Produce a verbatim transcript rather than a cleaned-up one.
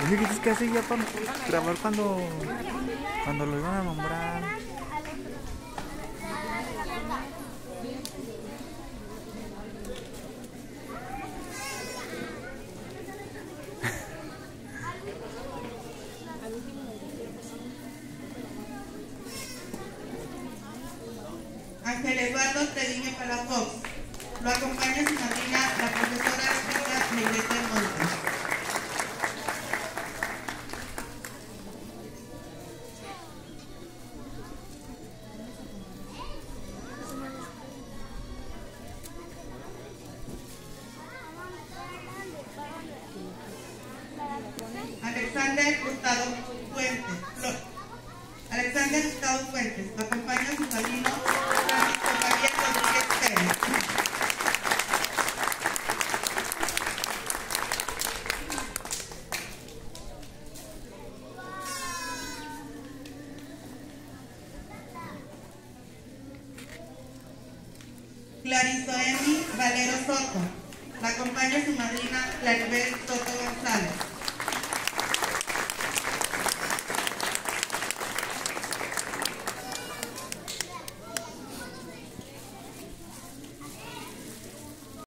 Oye, ¿qué es que hace ya para grabar cuando, cuando lo iban a nombrar? Ángel Eduardo Treviño Palafox. Lo acompaña su madrina, la profesora Rita Negrete Montes. Alexander Gustavo Fuentes. Lo, Alexander Gustavo Fuentes. Lo acompaña su padrino Francisco Javier Rodríguez Pérez. Clarisoemi Valero Soto. La acompaña su madrina Claribel Soto González.